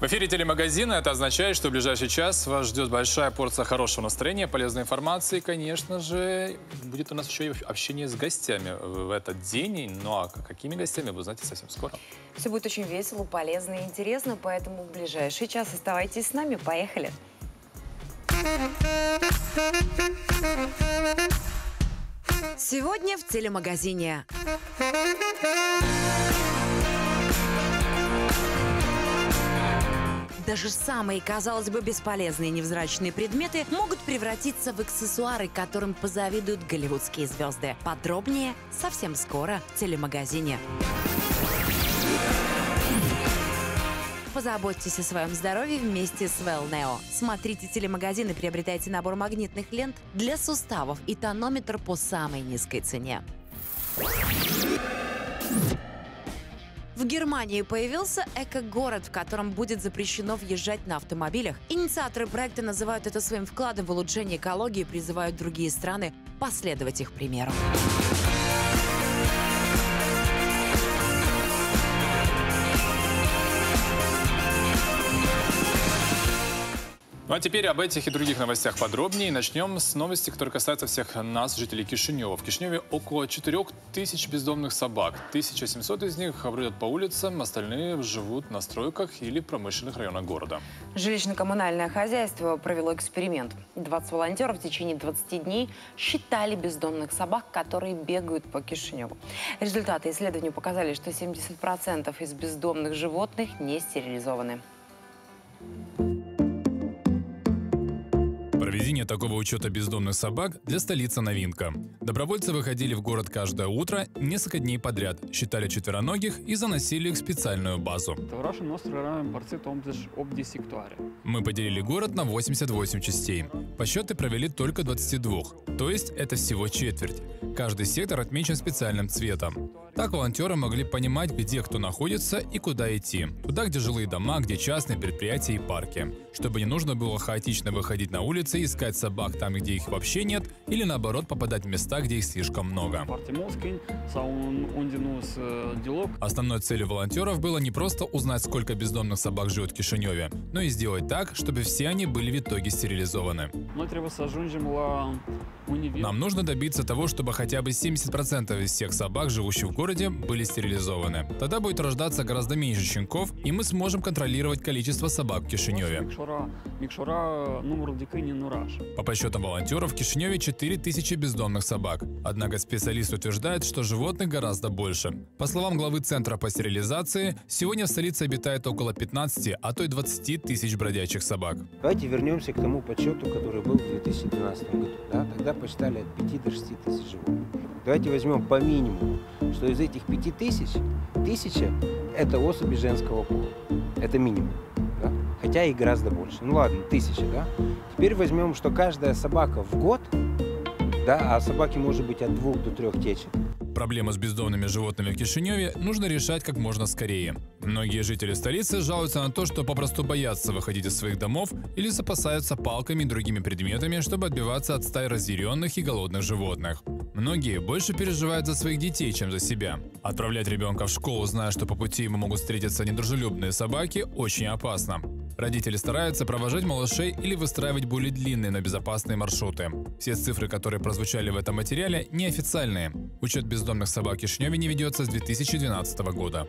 В эфире телемагазина. Это означает, что в ближайший час вас ждет большая порция хорошего настроения, полезной информации. И, конечно же, будет у нас еще и общение с гостями в этот день. Ну а какими гостями, вы узнаете совсем скоро. Все будет очень весело, полезно и интересно, поэтому в ближайший час оставайтесь с нами. Поехали! Сегодня в телемагазине. Даже самые, казалось бы, бесполезные невзрачные предметы могут превратиться в аксессуары, которым позавидуют голливудские звезды. Подробнее совсем скоро в телемагазине. Позаботьтесь о своем здоровье вместе с Wellneo. Смотрите телемагазин и приобретайте набор магнитных лент для суставов и тонометр по самой низкой цене. В Германии появился эко-город, в котором будет запрещено въезжать на автомобилях. Инициаторы проекта называют это своим вкладом в улучшение экологии и призывают другие страны последовать их примеру. Ну а теперь об этих и других новостях подробнее. Начнем с новости, которая касается всех нас, жителей Кишинева. В Кишиневе около 4000 бездомных собак. 1700 из них бродят по улицам, остальные живут на стройках или промышленных районах города. Жилищно-коммунальное хозяйство провело эксперимент. 20 волонтеров в течение 20 дней считали бездомных собак, которые бегают по Кишиневу. Результаты исследования показали, что 70% из бездомных животных не стерилизованы. Проведение такого учета бездомных собак для столицы новинка. Добровольцы выходили в город каждое утро несколько дней подряд, считали четвероногих и заносили их в специальную базу. Мы поделили город на 88 частей. Подсчеты провели только 22, то есть это всего четверть. Каждый сектор отмечен специальным цветом. Так волонтеры могли понимать, где кто находится и куда идти. Туда, где жилые дома, где частные предприятия и парки. Чтобы не нужно было хаотично выходить на улицы, искать собак там, где их вообще нет, или наоборот попадать в места, где их слишком много. Основной целью волонтеров было не просто узнать, сколько бездомных собак живет в Кишиневе, но и сделать так, чтобы все они были в итоге стерилизованы. Нам нужно добиться того, чтобы хотя бы 70% из всех собак, живущих в городе, были стерилизованы. Тогда будет рождаться гораздо меньше щенков, и мы сможем контролировать количество собак в Кишиневе. По подсчетам волонтеров, в Кишиневе 4000 бездомных собак. Однако специалист утверждает, что животных гораздо больше. По словам главы Центра по стерилизации, сегодня в столице обитает около 15, а то и 20 тысяч бродячих собак. Давайте вернемся к тому подсчету, который был в 2012 году. Да? Тогда посчитали от 5 до 6 тысяч животных. Давайте возьмем по минимуму, что из этих 5000, 1000 – это особи женского пола. Это минимум. Да? Хотя и гораздо больше. Ну ладно, 1000, да? Теперь возьмем, что каждая собака в год, да, а собаки может быть от 2 до 3 течек. Проблему с бездомными животными в Кишиневе нужно решать как можно скорее. Многие жители столицы жалуются на то, что попросту боятся выходить из своих домов или запасаются палками и другими предметами, чтобы отбиваться от стай разъяренных и голодных животных. Многие больше переживают за своих детей, чем за себя. Отправлять ребенка в школу, зная, что по пути ему могут встретиться недружелюбные собаки, очень опасно. Родители стараются провожать малышей или выстраивать более длинные, но безопасные маршруты. Все цифры, которые прозвучали в этом материале, неофициальные. Учет бездомных собак в Кишиневе не ведется с 2012 года.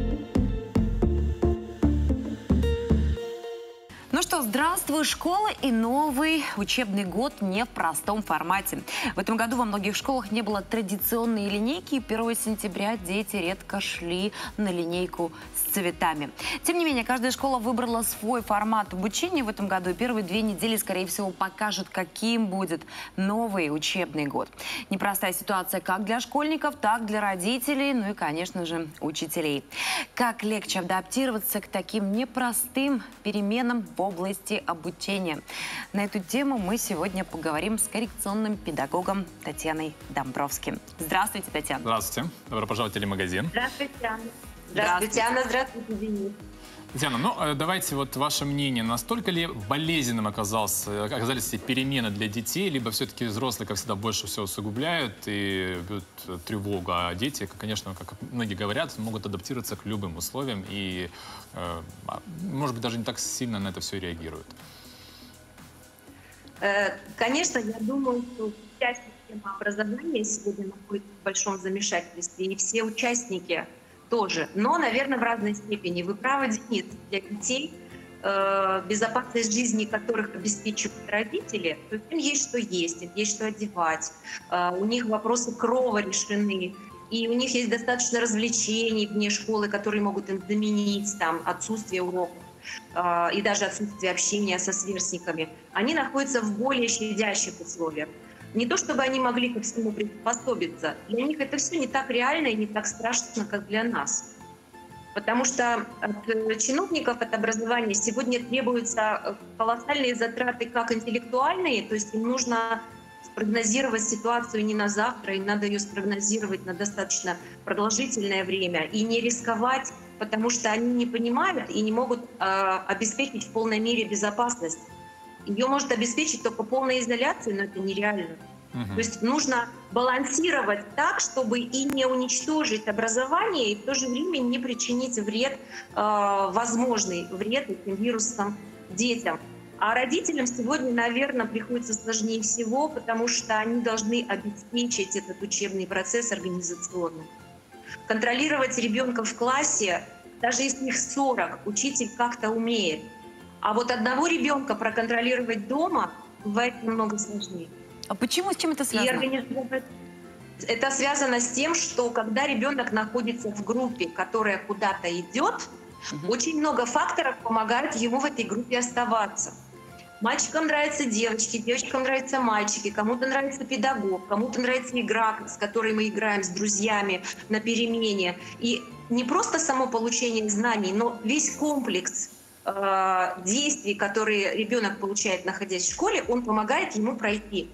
Ну что, здравствуй, школа и новый учебный год не в простом формате. В этом году во многих школах не было традиционной линейки, и 1 сентября дети редко шли на линейку с цветами. Тем не менее, каждая школа выбрала свой формат обучения в этом году, и первые 2 недели, скорее всего, покажут, каким будет новый учебный год. Непростая ситуация как для школьников, так и для родителей, ну и, конечно же, учителей. Как легче адаптироваться к таким непростым переменам в области обучения? На эту тему мы сегодня поговорим с коррекционным педагогом Татьяной Домбровским. Здравствуйте, Татьяна. Здравствуйте. Добро пожаловать в телемагазин. Здравствуйте, Анна. Здравствуйте, Анна. Здравствуйте, Денис. Татьяна, ну давайте вот ваше мнение. Настолько ли болезненным оказались эти перемены для детей, либо все-таки взрослые, как всегда, больше всего усугубляют и бьют тревогу, а дети, конечно, как многие говорят, могут адаптироваться к любым условиям и, может быть, даже не так сильно на это все реагируют? Конечно, я думаю, что вся система образования сегодня находится в большом замешательстве, и все участники тоже, но, наверное, в разной степени. Вы правы, Денис, для детей, безопасность жизни которых обеспечивают родители, то есть им есть им есть что одевать, у них вопросы крова решены, и у них есть достаточно развлечений вне школы, которые могут им заменить там, отсутствие уроков и даже отсутствие общения со сверстниками. Они находятся в более щадящих условиях. Не то чтобы они могли ко всему приспособиться, для них это все не так реально и не так страшно, как для нас. Потому что от чиновников, от образования сегодня требуются колоссальные затраты как интеллектуальные, то есть им нужно спрогнозировать ситуацию не на завтра, им надо ее спрогнозировать на достаточно продолжительное время и не рисковать, потому что они не понимают и не могут обеспечить в полной мере безопасность. Ее может обеспечить только полная изоляция, но это нереально. То есть нужно балансировать так, чтобы и не уничтожить образование, и в то же время не причинить вред, возможный вред этим вирусам детям. А родителям сегодня, наверное, приходится сложнее всего, потому что они должны обеспечить этот учебный процесс организационно. Контролировать ребенка в классе, даже если их 40, учитель как-то умеет. А вот одного ребенка проконтролировать дома бывает намного сложнее. А почему, с чем это связано? Это связано с тем, что когда ребенок находится в группе, которая куда-то идет, очень много факторов помогают ему в этой группе оставаться. Мальчикам нравятся девочки, девочкам нравятся мальчики, кому-то нравится педагог, кому-то нравится игра, с которой мы играем с друзьями на перемене. И не просто само получение знаний, но весь комплекс действий, которые ребенок получает, находясь в школе, он помогает ему пройти.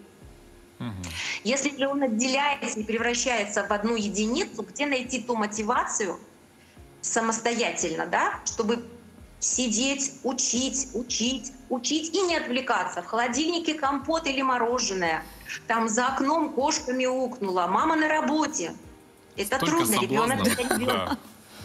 Если же он отделяется и превращается в одну единицу, где найти ту мотивацию самостоятельно, да, чтобы сидеть, учить и не отвлекаться. В холодильнике компот или мороженое, там за окном кошка мяукнула, мама на работе. Это столько трудно, ребенок это не делает.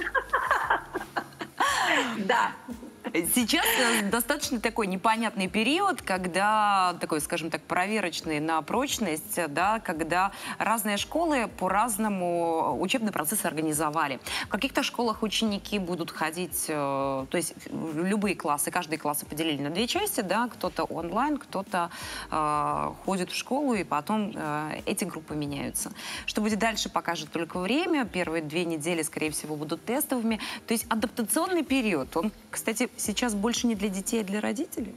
Да. Сейчас достаточно такой непонятный период, когда такой, скажем так, проверочный на прочность, да, когда разные школы по-разному учебный процесс организовали. В каких-то школах ученики будут ходить, то есть любые классы, каждые классы поделили на две части, да, кто-то онлайн, кто-то ходит в школу, и потом эти группы меняются. Что будет дальше, покажет только время. Первые 2 недели, скорее всего, будут тестовыми. То есть адаптационный период, он, кстати, сейчас больше не для детей, а для родителей?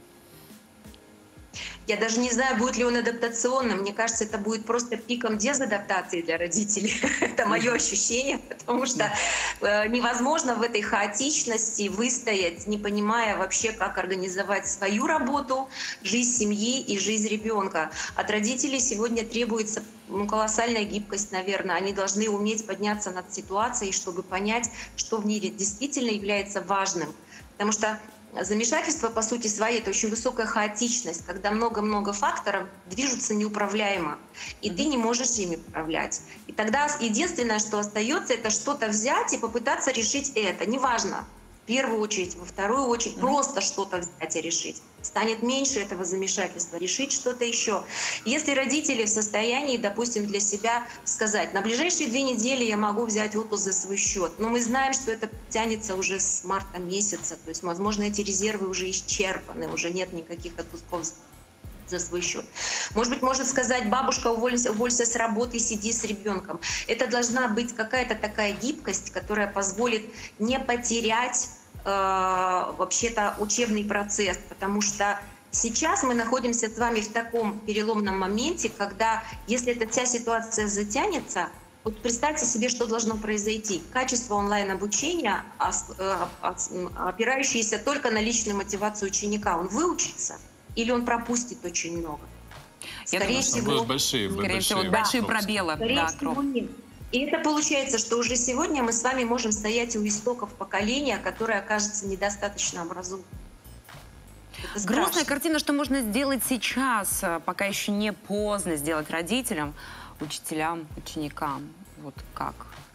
Я даже не знаю, будет ли он адаптационным. Мне кажется, это будет просто пиком дезадаптации для родителей. Это мое ощущение, потому что невозможно в этой хаотичности выстоять, не понимая вообще, как организовать свою работу, жизнь семьи и жизнь ребенка. От родителей сегодня требуется колоссальная гибкость, наверное. Они должны уметь подняться над ситуацией, чтобы понять, что в мире действительно является важным. Потому что замешательство, по сути своей, это очень высокая хаотичность, когда много-много факторов движутся неуправляемо, и ты не можешь ими управлять. И тогда единственное, что остается, это что-то взять и попытаться решить это. Неважно, в первую очередь, во вторую очередь, просто что-то взять и решить. Станет меньше этого замешательства, решить что-то еще. Если родители в состоянии, допустим, для себя сказать, на ближайшие 2 недели я могу взять отпуск за свой счет, но мы знаем, что это тянется уже с марта месяца, то есть, возможно, эти резервы уже исчерпаны, уже нет никаких отпусков за свой счет. Может быть, может сказать, бабушка, уволься с работы, сиди с ребенком. Это должна быть какая-то такая гибкость, которая позволит не потерять вообще-то учебный процесс, потому что сейчас мы находимся с вами в таком переломном моменте, когда, если эта вся ситуация затянется, вот представьте себе, что должно произойти. Качество онлайн-обучения, опирающееся только на личную мотивацию ученика, он выучится или он пропустит очень много? Скорее всего, большие большие пробелы. Скорее всего, нет. И это получается, что уже сегодня мы с вами можем стоять у истоков поколения, которое окажется недостаточно образованным. Это Грустная страшно. картина, что можно сделать сейчас, пока еще не поздно сделать родителям, учителям, ученикам. Вот как?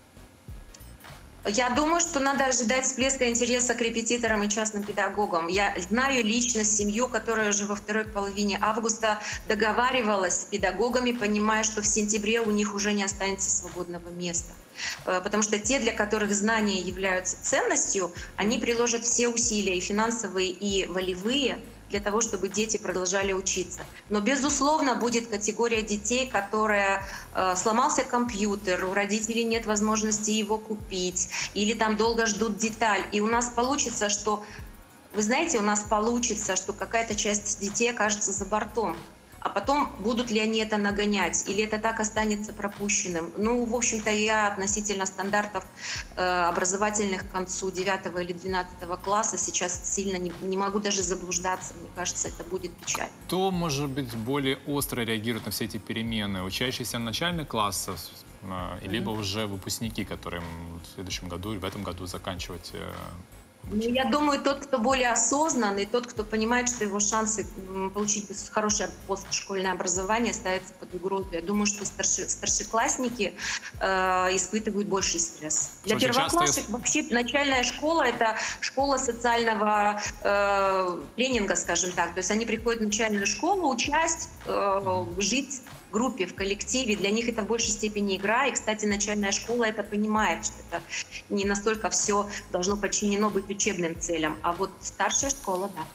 Я думаю, что надо ожидать всплеска интереса к репетиторам и частным педагогам. Я знаю лично семью, которая уже во второй половине августа договаривалась с педагогами, понимая, что в сентябре у них уже не останется свободного места. Потому что те, для которых знания являются ценностью, они приложат все усилия, и финансовые, и волевые, для того, чтобы дети продолжали учиться. Но, безусловно, будет категория детей, которая сломался компьютер, у родителей нет возможности его купить, или там долго ждут деталь. И у нас получится, что, вы знаете, у нас получится, что какая-то часть детей окажется за бортом. А потом, будут ли они это нагонять, или это так останется пропущенным. Ну, в общем-то, я относительно стандартов образовательных к концу 9 или 12 класса сейчас сильно не могу даже заблуждаться. Мне кажется, это будет печально. Кто, может быть, более остро реагирует на все эти перемены? Учащиеся начальных классов, либо уже выпускники, которым в следующем году или в этом году заканчивать Ну, я думаю, тот, кто более осознанный, тот, кто понимает, что его шансы получить хорошее постшкольное образование ставятся под угрозу. Я думаю, что старшеклассники испытывают больший стресс. Для первоклассников вообще начальная школа — это школа социального тренинга, скажем так. То есть они приходят в начальную школу участь, жить в группе, в коллективе. Для них это в большей степени игра. И, кстати, начальная школа это понимает, что это не настолько все должно подчинено быть учебным целям. А вот старшая школа, да.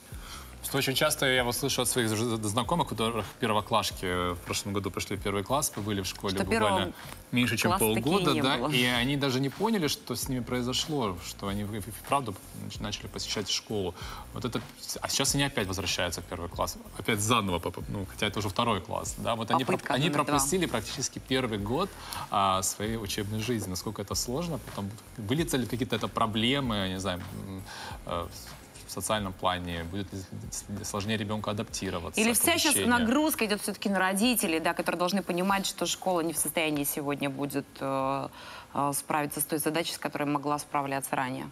Очень часто я вот слышу от своих знакомых, у которых первоклашки в прошлом году пришли в первый класс, побыли в школе что буквально меньше, чем полгода, да, было. и они даже не поняли, что с ними произошло, что они вправду начали посещать школу. Вот это, а сейчас они опять возвращаются в первый класс, опять заново, ну, хотя это уже второй класс, да, вот они пропустили практически первый год своей учебной жизни. Насколько это сложно, потом выльются ли какие-то проблемы, не знаю, в социальном плане, будет ли сложнее ребенку адаптироваться? Или вся сейчас нагрузка идет все-таки на родителей, да, которые должны понимать, что школа не в состоянии сегодня будет справиться с той задачей, с которой могла справляться ранее?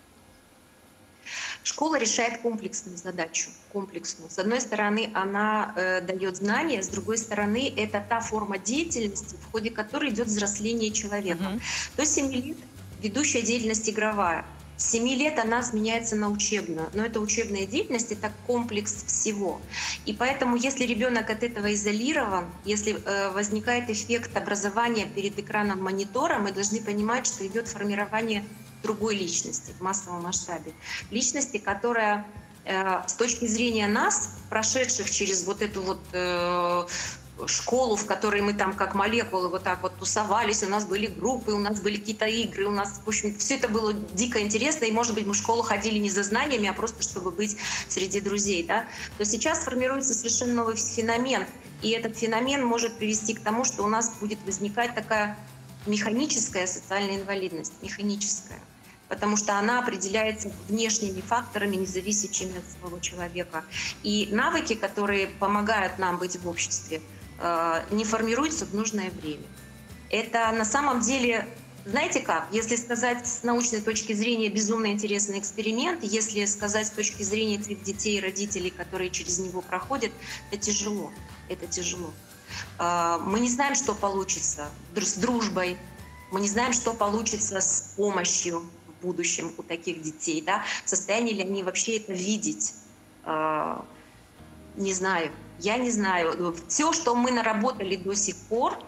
Школа решает комплексную задачу, комплексную. С одной стороны, она дает знания, с другой стороны, это та форма деятельности, в ходе которой идет взросление человека. До 7 лет ведущая деятельность игровая. С 7 лет она сменяется на учебную. Но эта учебная деятельность — это комплекс всего. И поэтому, если ребенок от этого изолирован, если возникает эффект образования перед экраном монитора, мы должны понимать, что идет формирование другой личности в массовом масштабе. Личности, которая с точки зрения нас, прошедших через вот эту вот школу, в которой мы там как молекулы вот так вот тусовались, у нас были группы, у нас были какие-то игры, у нас, в общем, все это было дико интересно, и, может быть, мы в школу ходили не за знаниями, а просто чтобы быть среди друзей, да, то сейчас формируется совершенно новый феномен, и этот феномен может привести к тому, что у нас будет возникать такая механическая социальная инвалидность, механическая, потому что она определяется внешними факторами, независящими от самого человека. И навыки, которые помогают нам быть в обществе, не формируются в нужное время. Это на самом деле, знаете как, если сказать с научной точки зрения, безумно интересный эксперимент, если сказать с точки зрения тех детей и родителей, которые через него проходят, это тяжело. Это тяжело. Мы не знаем, что получится с дружбой, мы не знаем, что получится с помощью в будущем у таких детей, да? В состоянии ли они вообще это видеть? Не знаю. Я не знаю. Все, что мы наработали до сих пор,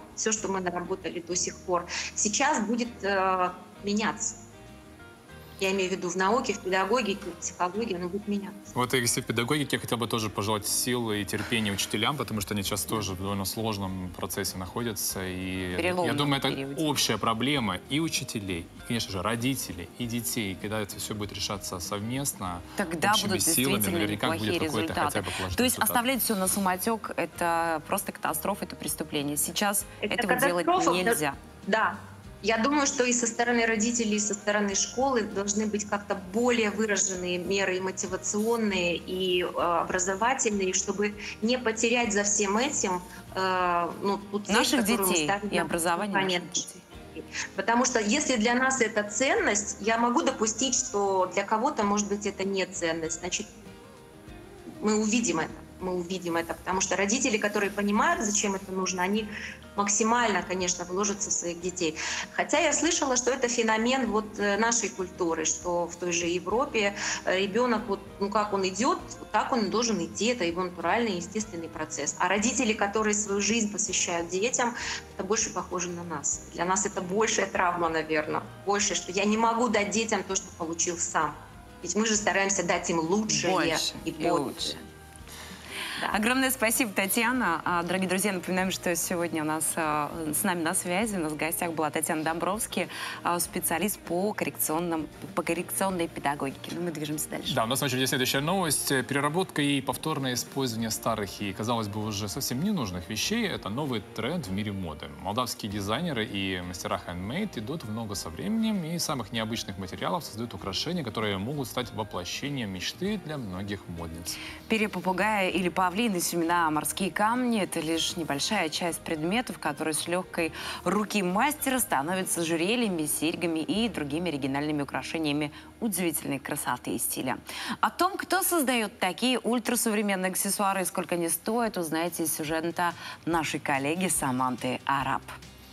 сейчас будет меняться. Я имею в виду в науке, в педагогике, в психологии, оно будет меняться. Вот если в педагогике, я хотел бы тоже пожелать силы и терпения учителям, потому что они сейчас тоже в довольно сложном процессе находятся. И я думаю, это общая проблема и учителей, и, конечно же, родителей, и детей. И когда это все будет решаться совместно, тогда будут силами, действительно наверняка неплохие будет какой-то хотя бы положительный То есть результат. оставлять все на самотек — это просто катастрофа, это преступление. Сейчас этого делать нельзя. Да. Я думаю, что и со стороны родителей, и со стороны школы должны быть как-то более выраженные меры и мотивационные, и образовательные, чтобы не потерять за всем этим ту цель, наших которую мы детей ставим и образование наших детей. детей. Потому что если для нас это ценность, я могу допустить, что для кого-то, может быть, это не ценность. Значит, мы увидим это. Мы увидим это, потому что родители, которые понимают, зачем это нужно, они максимально, конечно, вложатся в своих детей. Хотя я слышала, что это феномен вот нашей культуры, что в той же Европе ребенок, вот, ну как он идет, так он должен идти, это его натуральный, естественный процесс. А родители, которые свою жизнь посвящают детям, это больше похоже на нас. Для нас это большая травма, наверное, больше, что я не могу дать детям то, что получил сам. Ведь мы же стараемся дать им лучшее Больше и больше. Да. Огромное спасибо, Татьяна. Дорогие друзья, напоминаем, что сегодня у нас с нами на связи, у нас в гостях была Татьяна Домбровский, специалист по коррекционной педагогике. Ну, мы движемся дальше. Да, у нас в очереди следующая новость. Переработка и повторное использование старых и, казалось бы, уже совсем ненужных вещей – это новый тренд в мире моды. Молдавские дизайнеры и мастера handmade идут в ногу со временем и из самых необычных материалов создают украшения, которые могут стать воплощением мечты для многих модниц. Перья попугая или павлины, семена, морские камни – это лишь небольшая часть предметов, которые с легкой руки мастера становятся ожерельями, серьгами и другими оригинальными украшениями удивительной красоты и стиля. О том, кто создает такие ультрасовременные аксессуары и сколько они стоят, узнаете из сюжета нашей коллеги Саманты Араб.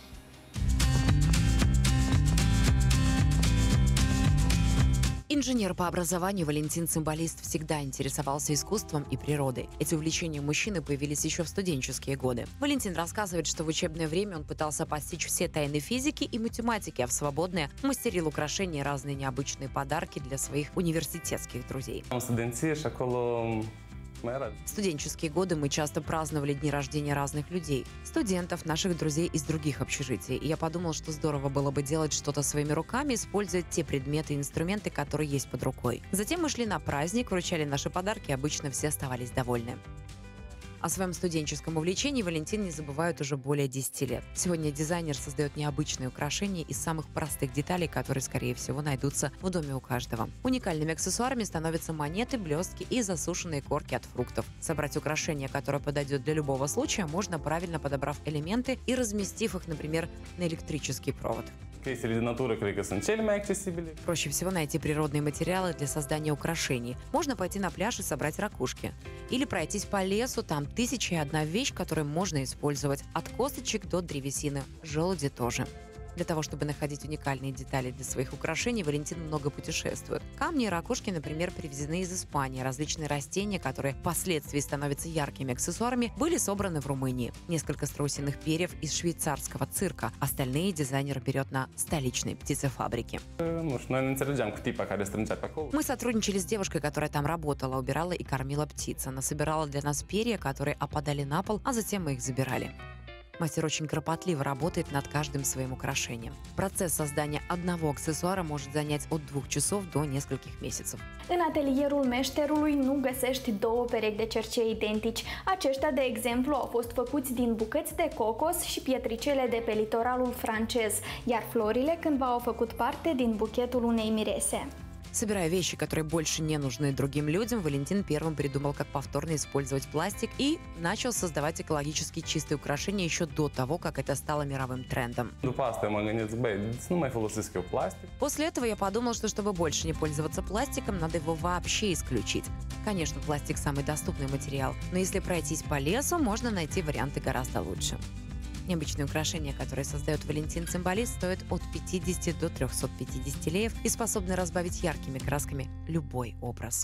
Инженер по образованию Валентин Цимбалист всегда интересовался искусством и природой. Эти увлечения у мужчины появились еще в студенческие годы. Валентин рассказывает, что в учебное время он пытался постичь все тайны физики и математики, а в свободное мастерил украшения и разные необычные подарки для своих университетских друзей. В студенческие годы мы часто праздновали дни рождения разных людей, студентов, наших друзей из других общежитий. И я подумал, что здорово было бы делать что-то своими руками, используя те предметы и инструменты, которые есть под рукой. Затем мы шли на праздник, вручали наши подарки, обычно все оставались довольны. О своем студенческом увлечении Валентин не забывает уже более 10 лет. Сегодня дизайнер создает необычные украшения из самых простых деталей, которые, скорее всего, найдутся в доме у каждого. Уникальными аксессуарами становятся монеты, блестки и засушенные корки от фруктов. Собрать украшение, которое подойдет для любого случая, можно, правильно подобрав элементы и разместив их, например, на электрический провод. Проще всего найти природные материалы для создания украшений. Можно пойти на пляж и собрать ракушки. Или пройтись по лесу, там 1001 вещь, которую можно использовать. От косточек до древесины. Желуди тоже. Для того, чтобы находить уникальные детали для своих украшений, Валентин много путешествует. Камни и ракушки, например, привезены из Испании. Различные растения, которые впоследствии становятся яркими аксессуарами, были собраны в Румынии. Несколько страусиных перьев из швейцарского цирка. Остальные дизайнер берет на столичной птицефабрике. Мы сотрудничали с девушкой, которая там работала, убирала и кормила птиц. Она собирала для нас перья, которые опадали на пол, а затем мы их забирали. Мастер очень кропотливо работает над каждым своим украшением. Процесс создания одного аксессуара может занять от 2 часов до нескольких месяцев. În atelierul meșterului nu găsești două perechi de cercei identici. Aceștia, de exemplu, au fost făcuți din bucăți de cocos și pietricele de pe litoralul francez, iar florile cândva au făcut parte din buchetul unei mirese. Собирая вещи, которые больше не нужны другим людям, Валентин первым придумал, как повторно использовать пластик и начал создавать экологически чистые украшения еще до того, как это стало мировым трендом. После этого я подумал, что чтобы больше не пользоваться пластиком, надо его вообще исключить. Конечно, пластик самый доступный материал, но если пройтись по лесу, можно найти варианты гораздо лучше. Необычные украшения, которые создает Валентин Цимбалист, стоят от 50 до 350 леев и способны разбавить яркими красками любой образ.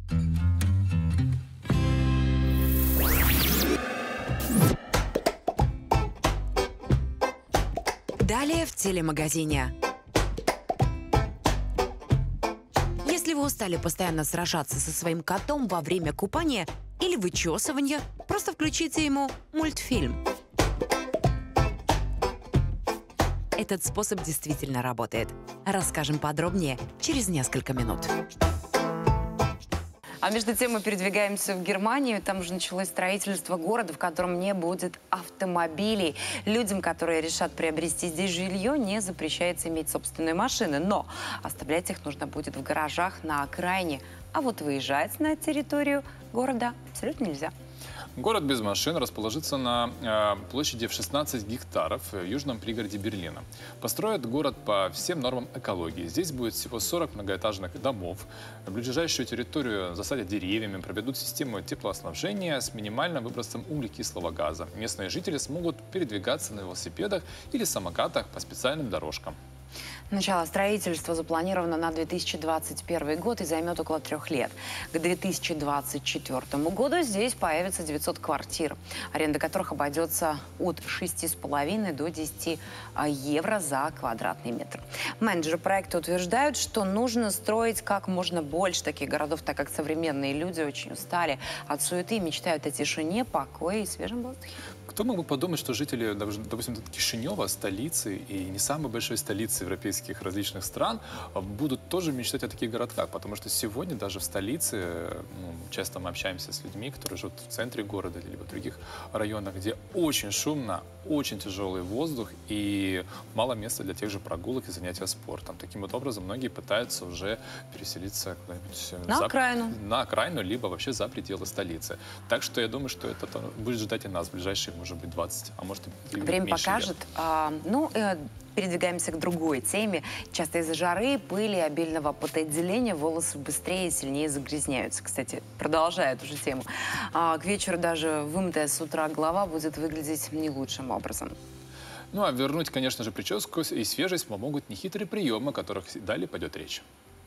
Далее в телемагазине. Если вы устали постоянно сражаться со своим котом во время купания или вычесывания, просто включите ему мультфильм. Этот способ действительно работает. Расскажем подробнее через несколько минут. А между тем мы передвигаемся в Германию. Там уже началось строительство города, в котором не будет автомобилей. Людям, которые решат приобрести здесь жилье, не запрещается иметь собственные машины. Но оставлять их нужно будет в гаражах на окраине. А вот выезжать на территорию города абсолютно нельзя. Город без машин расположится на площади в 16 гектаров в южном пригороде Берлина. Построят город по всем нормам экологии. Здесь будет всего 40 многоэтажных домов. Ближайшую территорию засадят деревьями, проведут систему теплоснабжения с минимальным выбросом углекислого газа. Местные жители смогут передвигаться на велосипедах или самокатах по специальным дорожкам. Начало строительства запланировано на 2021 год и займет около 3 лет. К 2024 году здесь появится 900 квартир, аренда которых обойдется от 6,5 до 10 евро за квадратный метр. Менеджеры проекта утверждают, что нужно строить как можно больше таких городов, так как современные люди очень устали от суеты и мечтают о тишине, покое и свежем воздухе. Кто мог бы подумать, что жители, допустим, Кишинева, столицы и не самой большой столицы европейских различных стран, будут тоже мечтать о таких городках? Потому что сегодня даже в столице, часто мы общаемся с людьми, которые живут в центре города либо в других районах, где очень шумно, очень тяжелый воздух и мало места для тех же прогулок и занятия спортом. Таким вот образом многие пытаются уже переселиться куда-нибудь на окраину, либо вообще за пределы столицы. Так что я думаю, что это будет ждать и нас в ближайшие, может быть, 20, а может и время меньше покажет. Передвигаемся к другой теме. Часто из-за жары, пыли, обильного потоотделения волосы быстрее и сильнее загрязняются. Кстати, продолжая эту же тему. К вечеру даже вымытая с утра голова будет выглядеть не лучшим образом. Ну а вернуть, конечно же, прическу и свежесть помогут нехитрые приемы, о которых далее пойдет речь.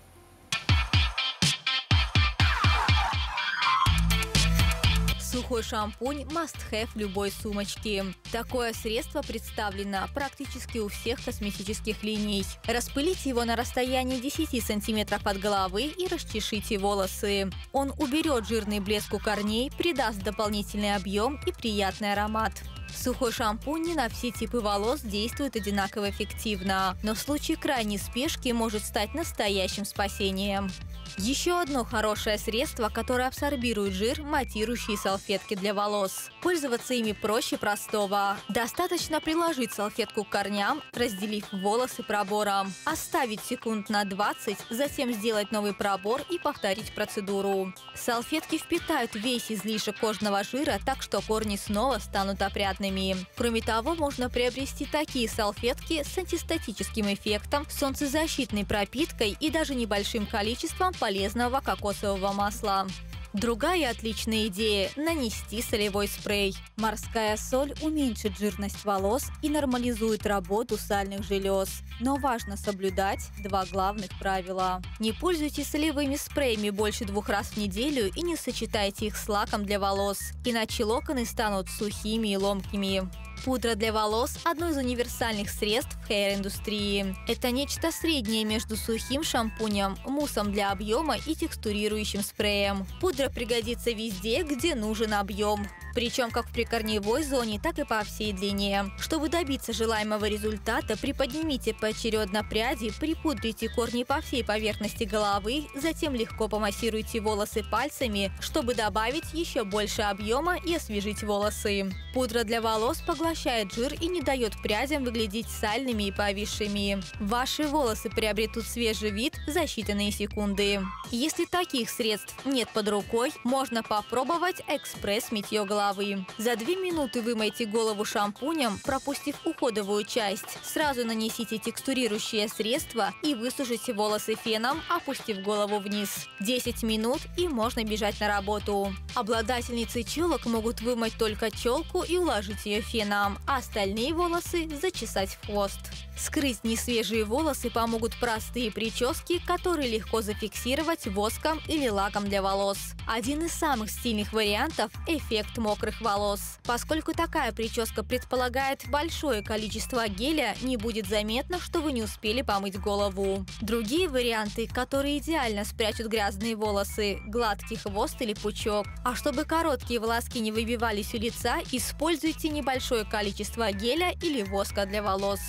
Сухой шампунь – must-have любой сумочки. Такое средство представлено практически у всех косметических линий. Распылите его на расстоянии 10 сантиметров от головы и расчешите волосы. Он уберет жирный блеск у корней, придаст дополнительный объем и приятный аромат. Сухой шампунь не на все типы волос действует одинаково эффективно, но в случае крайней спешки может стать настоящим спасением. Еще одно хорошее средство, которое абсорбирует жир – матирующие салфетки для волос. Пользоваться ими проще простого. Достаточно приложить салфетку к корням, разделив волосы пробором. Оставить секунд на 20, затем сделать новый пробор и повторить процедуру. Салфетки впитают весь излишек кожного жира, так что корни снова станут опрятными. Кроме того, можно приобрести такие салфетки с антистатическим эффектом, солнцезащитной пропиткой и даже небольшим количеством полезного кокосового масла. Другая отличная идея – нанести солевой спрей. Морская соль уменьшит жирность волос и нормализует работу сальных желез. Но важно соблюдать два главных правила. Не пользуйтесь солевыми спреями больше 2 раз в неделю и не сочетайте их с лаком для волос, иначе локоны станут сухими и ломкими. Пудра для волос – одно из универсальных средств в хейр-индустрии. Это нечто среднее между сухим шампунем, муссом для объема и текстурирующим спреем. Пудра пригодится везде, где нужен объем. Причем как в прикорневой зоне, так и по всей длине. Чтобы добиться желаемого результата, приподнимите поочередно пряди, припудрите корни по всей поверхности головы, затем легко помассируйте волосы пальцами, чтобы добавить еще больше объема и освежить волосы. Пудра для волос поглощает жир и не дает прядям выглядеть сальными и повисшими. Ваши волосы приобретут свежий вид за считанные секунды. Если таких средств нет под рукой, можно попробовать экспресс-мытье головы. За 2 минуты вымойте голову шампунем, пропустив уходовую часть. Сразу нанесите текстурирующее средство и высушите волосы феном, опустив голову вниз. 10 минут и можно бежать на работу. Обладательницы челок могут вымыть только челку и уложить ее феном, а остальные волосы зачесать в хвост. Скрыть несвежие волосы помогут простые прически, которые легко зафиксировать воском или лаком для волос. Один из самых стильных вариантов – эффект мокрых волос. Поскольку такая прическа предполагает большое количество геля, не будет заметно, что вы не успели помыть голову. Другие варианты, которые идеально спрячут грязные волосы – гладкий хвост или пучок. А чтобы короткие волоски не выбивались у лица, используйте небольшое количество геля или воска для волос.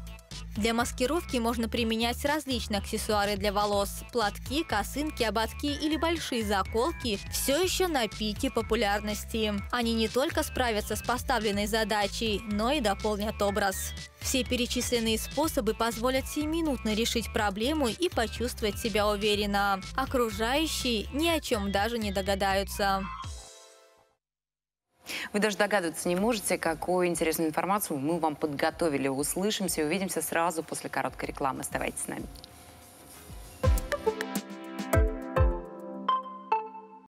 Для маскировки можно применять различные аксессуары для волос. Платки, косынки, ободки или большие заколки все еще на пике популярности. Они не только справятся с поставленной задачей, но и дополнят образ. Все перечисленные способы позволят сиюминутно решить проблему и почувствовать себя уверенно. Окружающие ни о чем даже не догадаются. Вы даже догадываться не можете, какую интересную информацию мы вам подготовили. Услышимся и увидимся сразу после короткой рекламы. Оставайтесь с нами.